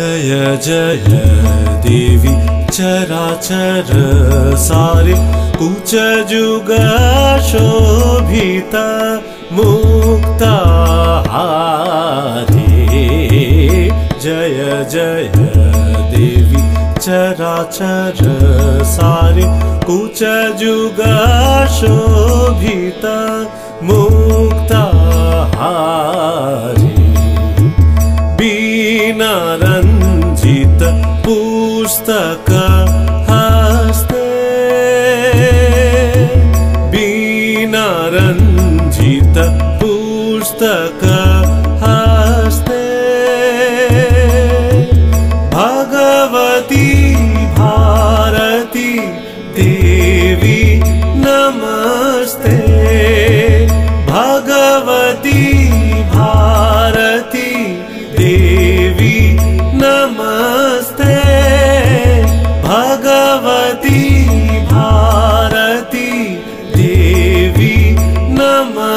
जय जय देवी चराचर सारे कुच जुग शोभित मुक्ताहारी। जय जय देवी चराचर सारे कुच जुग शोभित मुक्ताहारी। बीना रंजित पुस्तक हस्ते, बीना रंजित पुस्तक हस्ते, भगवती भारती देवी नमस्ते। भगवती भारती देवी नमस्ते। भगवती भारती देवी नमस्ते।